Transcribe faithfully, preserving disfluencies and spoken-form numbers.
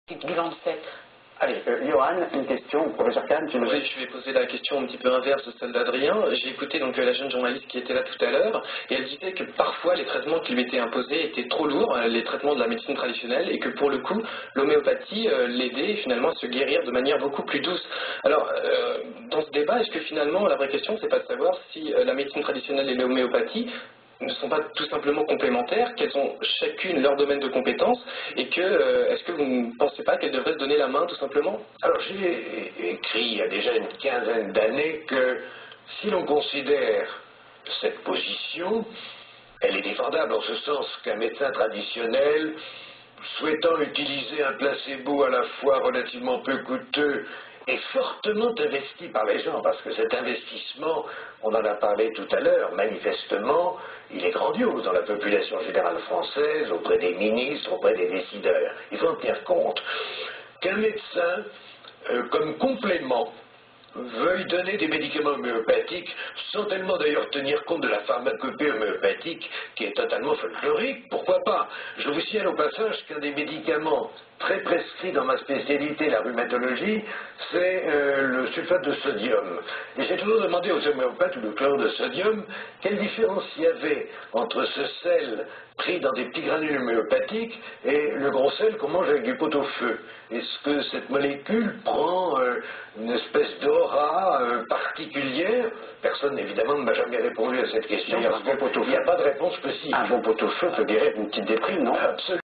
bilan de fait. Allez, euh, Johan, une question, professeur Kahn, tu Oui, je vais poser la question un petit peu inverse de celle d'Adrien. J'ai écouté donc la jeune journaliste qui était là tout à l'heure, et elle disait que parfois les traitements qui lui étaient imposés étaient trop lourds, les traitements de la médecine traditionnelle, et que pour le coup, l'homéopathie euh, l'aidait finalement à se guérir de manière beaucoup plus douce. Alors, euh, dans ce débat, est-ce que finalement, la vraie question, c'est pas de savoir si euh, la médecine traditionnelle et l'homéopathie ne sont pas tout simplement complémentaires, qu'elles ont chacune leur domaine de compétences, et que, euh, est-ce que vous ne pensez pas qu'elles devraient se donner la main tout simplement? Alors j'ai écrit il y a déjà une quinzaine d'années que si l'on considère cette position, elle est défendable en ce sens qu'un médecin traditionnel, souhaitant utiliser un placebo à la fois relativement peu coûteux et fortement investi par les gens, parce que cet investissement, on en a parlé tout à l'heure, manifestement, il est grandiose dans la population générale française, auprès des ministres, auprès des décideurs. Il faut en tenir compte qu'un médecin, euh, comme complément, veuille donner des médicaments homéopathiques sans tellement d'ailleurs tenir compte de la pharmacopée homéopathique qui est totalement folklorique, pourquoi pas? Je vous signale au passage qu'un des médicaments très prescrits dans ma spécialité, la rhumatologie, c'est euh, le sulfate de sodium. Et j'ai toujours demandé aux homéopathes ou le chlore de sodium quelle différence il y avait entre ce sel pris dans des petits granules homéopathiques et le gros sel qu'on mange avec du pot-au-feu. Est-ce que cette molécule prend euh, une espèce d'aura euh, particulière? Personne, évidemment, ne m'a jamais répondu à cette question. D'ailleurs, Parce qu'il n'y a pas de réponse possible. Un bon pot-au-feu peut guérir une petite déprime, non? Absolument.